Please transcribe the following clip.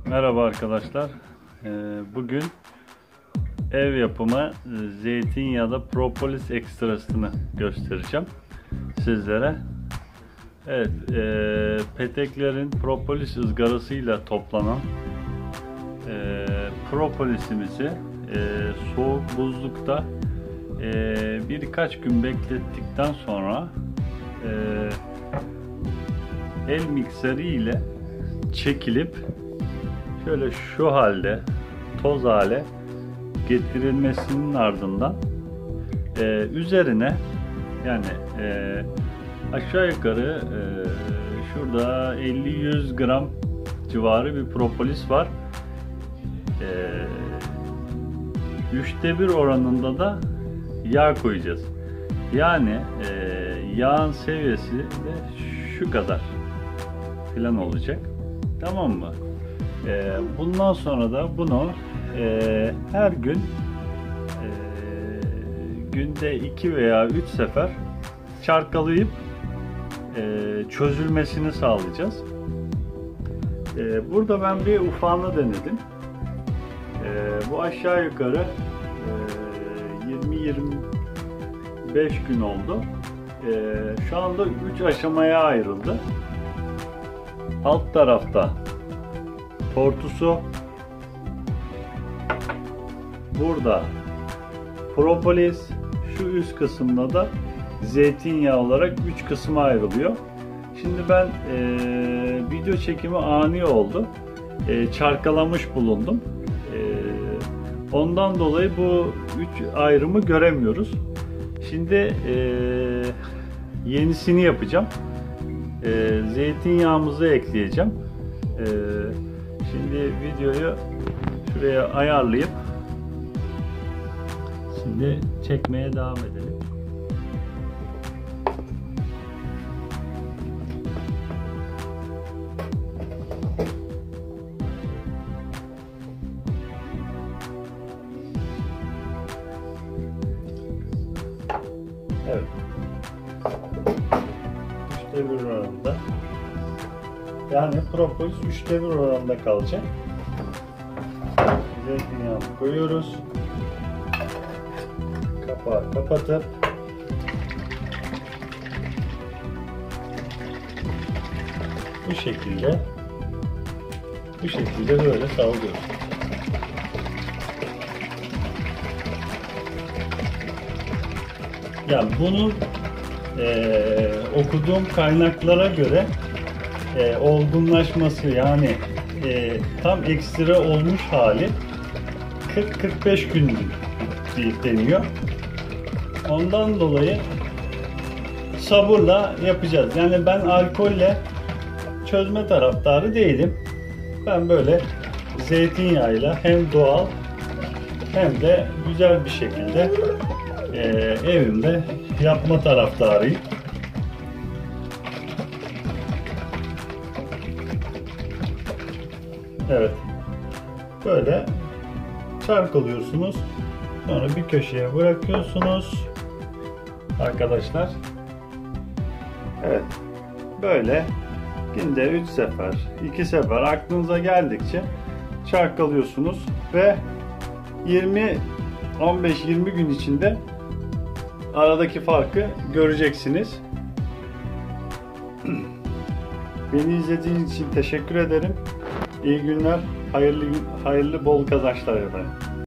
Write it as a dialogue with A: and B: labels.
A: Merhaba arkadaşlar. Bugün ev yapımı zeytinyağlı propolis ekstrasını göstereceğim sizlere. Evet, peteklerin propolis ızgarasıyla toplanan propolisimizi soğuk buzlukta birkaç gün beklettikten sonra el mikseri ile çekilip şöyle şu halde toz hale getirilmesinin ardından üzerine yani aşağı yukarı şurada 50-100 gram civarı bir propolis var. 1/3 oranında da yağ koyacağız. Yani yağın seviyesi de şu kadar falan olacak. Tamam mı? Bundan sonra da bunu her gün günde 2 veya 3 sefer çarkalayıp çözülmesini sağlayacağız. Burada ben bir ufağını denedim. Bu aşağı yukarı 20-25 gün oldu. Şu anda 3 aşamaya ayrıldı. Alt tarafta tortusu, burada propolis, şu üst kısımda da zeytinyağı olarak 3 kısma ayrılıyor. Şimdi ben video çekimi ani oldu. Çarkalamış bulundum. Ondan dolayı bu 3 ayrımı göremiyoruz. Şimdi yenisini yapacağım. Zeytinyağımızı ekleyeceğim. Şimdi videoyu şuraya ayarlayıp şimdi çekmeye devam edelim. Evet. 1/3 oranında. Yani propolis 1/3 oranında kalacak. Zeytinyağını koyuyoruz. Kapağı kapatıp bu şekilde böyle sallıyoruz. Yani bunun okuduğum kaynaklara göre olgunlaşması yani tam ekstra olmuş hali 40-45 gün deniyor. Ondan dolayı sabırla yapacağız. Yani ben alkolle çözme taraftarı değilim. Ben böyle zeytinyağıyla hem doğal hem de güzel bir şekilde evimde yapma taraftarıyım. Evet. Böyle çarkalıyorsunuz. Sonra bir köşeye bırakıyorsunuz. Arkadaşlar. Evet. Böyle günde 3 sefer, 2 sefer aklınıza geldikçe çarkalıyorsunuz ve 15-20 gün içinde aradaki farkı göreceksiniz. Beni izlediğiniz için teşekkür ederim. İyi günler, hayırlı bol kazançlar efendim.